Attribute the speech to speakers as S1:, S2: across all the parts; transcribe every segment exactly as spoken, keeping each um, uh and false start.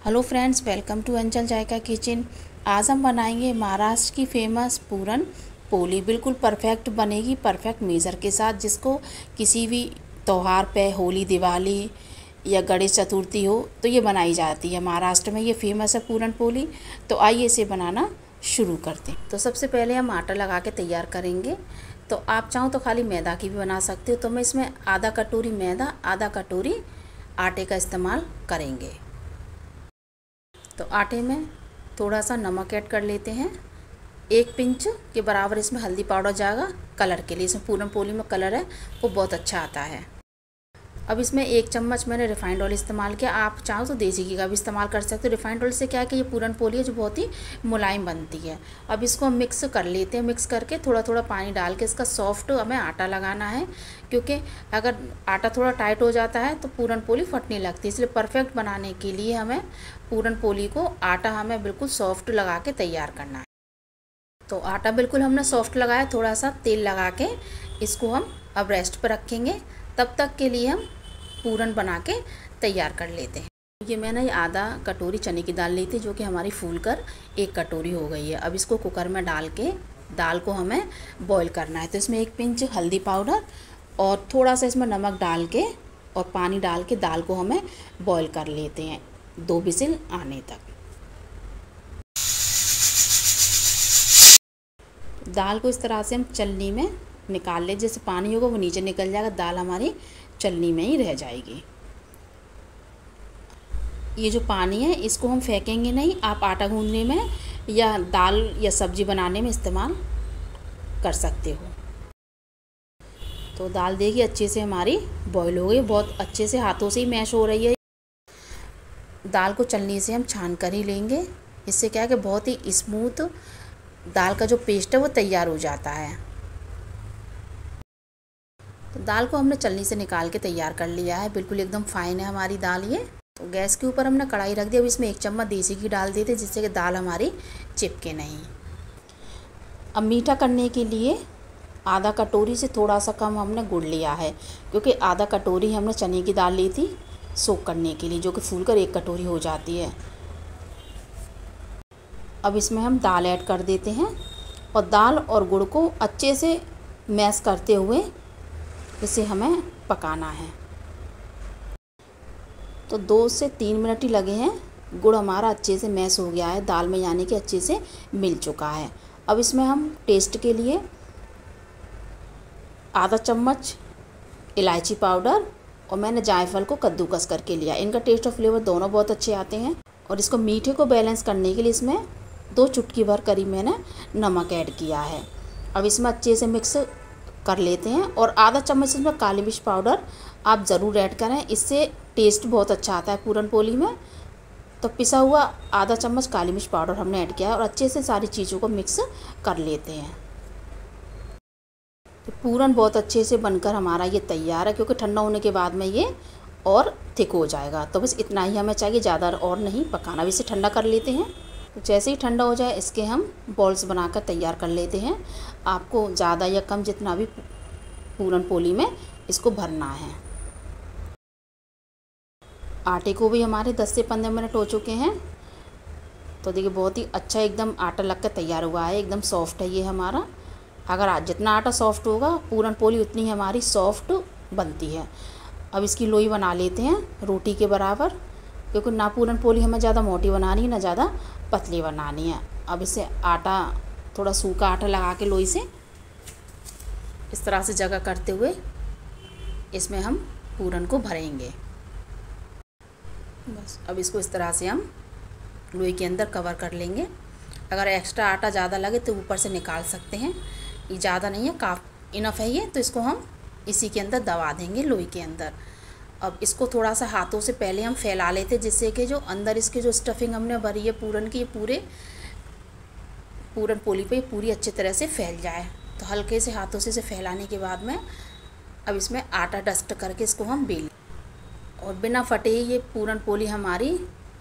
S1: Hello friends, welcome to अंचल जायका kitchen. आज हम बनाएंगे महाराष्ट्र की फेमस पूरन पोली। बिल्कुल परफेक्ट बनेगी, परफेक्ट मेज़र के साथ, जिसको किसी भी त्यौहार पे, होली, दिवाली या गणेश चतुर्थी हो तो ये बनाई जाती है। महाराष्ट्र में ये फेमस है पूरन पोली। तो आइए इसे बनाना शुरू करते हैं। तो सबसे पहले हम आटा लगा के तैयार करेंगे। तो आप चाहो तो खाली मैदा की भी बना सकते हो। तो मैं इसमें आधा कटोरी मैदा, आधा कटोरी आटे का इस्तेमाल करेंगे। तो आटे में थोड़ा सा नमक ऐड कर लेते हैं। एक पिंच के बराबर इसमें हल्दी पाउडर जाएगा कलर के लिए। इसमें पूरन पोली में कलर है वो बहुत अच्छा आता है। अब इसमें एक चम्मच मैंने रिफाइंड ऑयल इस्तेमाल किया। आप चाहो तो देसी घी का भी इस्तेमाल कर सकते हो। रिफाइंड ऑयल से क्या है कि ये पूरन पोली है जो बहुत ही मुलायम बनती है। अब इसको हम मिक्स कर लेते हैं। मिक्स करके थोड़ा थोड़ा पानी डाल के इसका सॉफ्ट हमें आटा लगाना है, क्योंकि अगर आटा थोड़ा टाइट हो जाता है तो पूरन पोली फटने लगती है। इसलिए परफेक्ट बनाने के लिए हमें पूरन पोली को आटा हमें बिल्कुल सॉफ्ट लगा के तैयार करना है। तो आटा बिल्कुल हमने सॉफ्ट लगाया। थोड़ा सा तेल लगा के इसको हम अब रेस्ट पर रखेंगे। तब तक के लिए हम पूरन बना के तैयार कर लेते हैं। ये मैंने आधा कटोरी चने की दाल ली थी, जो कि हमारी फूल कर एक कटोरी हो गई है। अब इसको कुकर में डाल के दाल को हमें बॉईल करना है। तो इसमें एक पिंच हल्दी पाउडर और थोड़ा सा इसमें नमक डाल के और पानी डाल के दाल को हमें बॉईल कर लेते हैं दो विसिल आने तक। दाल को इस तरह से हम चलनी में निकाल ले। जैसे पानी होगा वो नीचे निकल जाएगा, दाल हमारी चलनी में ही रह जाएगी। ये जो पानी है इसको हम फेंकेंगे नहीं। आप आटा गूंदने में या दाल या सब्जी बनाने में इस्तेमाल कर सकते हो। तो दाल देखिए अच्छे से हमारी बॉईल हो गई। बहुत अच्छे से हाथों से ही मैश हो रही है। दाल को चलनी से हम छान कर ही लेंगे। इससे क्या है कि बहुत ही स्मूथ दाल का जो पेस्ट है वो तैयार हो जाता है। तो दाल को हमने चलनी से निकाल के तैयार कर लिया है। बिल्कुल एकदम फाइन है हमारी दाल ये। तो गैस के ऊपर हमने कढ़ाई रख दी। अब इसमें एक चम्मच देसी घी डाल देते, जिससे कि दाल हमारी चिपके नहीं। अब मीठा करने के लिए आधा कटोरी से थोड़ा सा कम हमने गुड़ लिया है, क्योंकि आधा कटोरी हमने चने की दाल ली थी सोक करने के लिए, जो कि फूलकर एक कटोरी हो जाती है। अब इसमें हम दाल ऐड कर देते हैं और दाल और गुड़ को अच्छे से मैश करते हुए इसे हमें पकाना है। तो दो से तीन मिनट ही लगे हैं। गुड़ हमारा अच्छे से मैश हो गया है दाल में, यानी कि अच्छे से मिल चुका है। अब इसमें हम टेस्ट के लिए आधा चम्मच इलायची पाउडर और मैंने जायफल को कद्दूकस करके लिया। इनका टेस्ट और फ्लेवर दोनों बहुत अच्छे आते हैं। और इसको मीठे को बैलेंस करने के लिए इसमें दो चुटकी भर करीब मैंने नमक ऐड किया है। अब इसमें अच्छे से मिक्स कर लेते हैं। और आधा चम्मच इसमें काली मिर्च पाउडर आप ज़रूर ऐड करें, इससे टेस्ट बहुत अच्छा आता है पूरन पोली में। तो पिसा हुआ आधा चम्मच काली मिर्च पाउडर हमने ऐड किया है और अच्छे से सारी चीज़ों को मिक्स कर लेते हैं। तो पूरन बहुत अच्छे से बनकर हमारा ये तैयार है, क्योंकि ठंडा होने के बाद में ये और थिक हो जाएगा। तो बस इतना ही हमें चाहिए, ज़्यादा और नहीं पकाना। अब इसे ठंडा कर लेते हैं। तो जैसे ही ठंडा हो जाए इसके हम बॉल्स बनाकर तैयार कर लेते हैं। आपको ज़्यादा या कम जितना भी पूरन पोली में इसको भरना है। आटे को भी हमारे दस से पंद्रह मिनट हो चुके हैं। तो देखिए बहुत ही अच्छा एकदम आटा लग कर तैयार हुआ है। एकदम सॉफ्ट है ये हमारा। अगर जितना आटा सॉफ्ट होगा पूरन पोली उतनी हमारी सॉफ्ट बनती है। अब इसकी लोई बना लेते हैं रोटी के बराबर, क्योंकि ना पूरन पोली हमें ज़्यादा मोटी बनानी है ना ज़्यादा पतली बनानी है। अब इसे आटा थोड़ा सूखा आटा लगा के लोई से इस तरह से जगह करते हुए इसमें हम पूरन को भरेंगे। बस अब इसको इस तरह से हम लोई के अंदर कवर कर लेंगे। अगर एक्स्ट्रा आटा ज़्यादा लगे तो ऊपर से निकाल सकते हैं। ये ज़्यादा नहीं है, काफ़ी इनफ है ये। तो इसको हम इसी के अंदर दबा देंगे लोई के अंदर। अब इसको थोड़ा सा हाथों से पहले हम फैला लेते, जिससे कि जो अंदर इसके जो स्टफिंग हमने भरी है पूरन की, ये पूरे पूरन पोली पे पूरी अच्छी तरह से फैल जाए। तो हल्के से हाथों से इसे फैलाने के बाद में अब इसमें आटा डस्ट करके इसको हम बेल, और बिना फटे ही ये पूरन पोली हमारी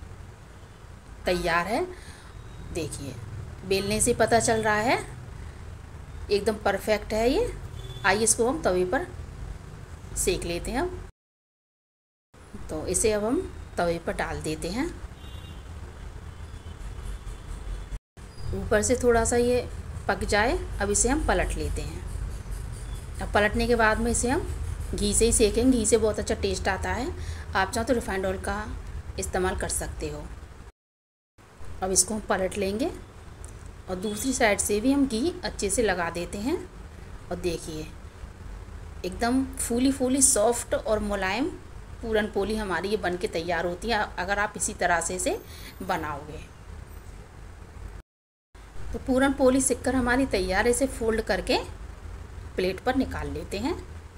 S1: तैयार है। देखिए बेलने से पता चल रहा है एकदम परफेक्ट है ये। आइए इसको हम तवे पर सेक लेते हैं। अब तो इसे अब हम तवे पर डाल देते हैं। ऊपर से थोड़ा सा ये पक जाए। अब इसे हम पलट लेते हैं। अब पलटने के बाद में इसे हम घी से ही सेकेंगे। घी से बहुत अच्छा टेस्ट आता है। आप चाहो तो रिफाइंड ऑयल का इस्तेमाल कर सकते हो। अब इसको हम पलट लेंगे और दूसरी साइड से भी हम घी अच्छे से लगा देते हैं। और देखिए एकदम फूली फूली सॉफ्ट और मुलायम पूरन पोली हमारी ये बन के तैयार होती है अगर आप इसी तरह से इसे बनाओगे। तो पूरन पोली सिककर हमारी तैयार है। इसे फोल्ड करके प्लेट पर निकाल लेते हैं।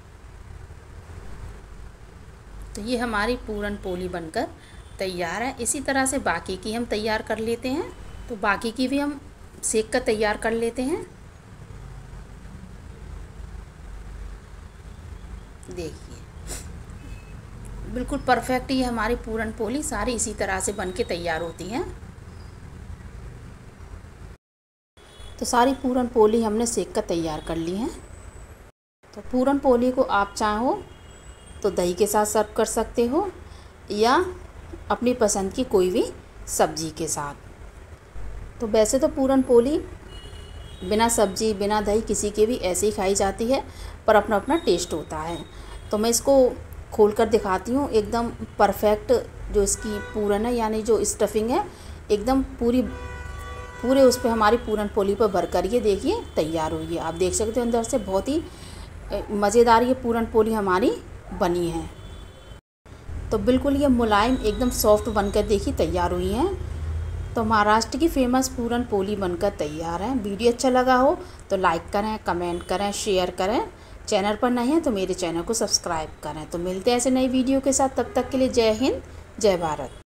S1: तो ये हमारी पूरन पोली बनकर तैयार है। इसी तरह से बाकी की हम तैयार कर लेते हैं। तो बाकी की भी हम सेक कर तैयार कर लेते हैं। देखिए बिल्कुल परफेक्ट ये हमारी पूरन पोली सारी इसी तरह से बन के तैयार होती हैं। तो सारी पूरन पोली हमने सेक कर तैयार कर ली हैं। तो पूरन पोली को आप चाहो तो दही के साथ सर्व कर सकते हो या अपनी पसंद की कोई भी सब्जी के साथ। तो वैसे तो पूरन पोली बिना सब्जी बिना दही किसी के भी ऐसे ही खाई जाती है, पर अपना अपना टेस्ट होता है। तो मैं इसको खोल कर दिखाती हूँ। एकदम परफेक्ट जो इसकी पूरन है यानी जो स्टफिंग है एकदम पूरी पूरे उस पर हमारी पूरन पोली पर भर कर ये देखिए तैयार हुई है। आप देख सकते हो अंदर से बहुत ही मज़ेदार ये पूरन पोली हमारी बनी है। तो बिल्कुल ये मुलायम एकदम सॉफ्ट बनकर देखिए तैयार हुई हैं। तो महाराष्ट्र की फेमस पूरन पोली बनकर तैयार है। वीडियो अच्छा लगा हो तो लाइक करें, कमेंट करें, शेयर करें। चैनल पर नहीं है तो मेरे चैनल को सब्सक्राइब करें। तो मिलते हैं ऐसे नई वीडियो के साथ। तब तक के लिए जय हिंद, जय भारत।